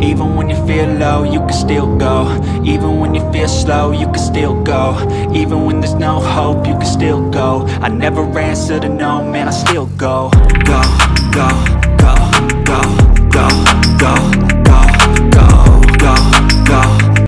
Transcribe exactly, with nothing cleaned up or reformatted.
Even when you feel low, you can still go. Even when you feel slow, you can still go. Even when there's no hope, you can still go. I never answer to no, man, I still go. Go, go, go,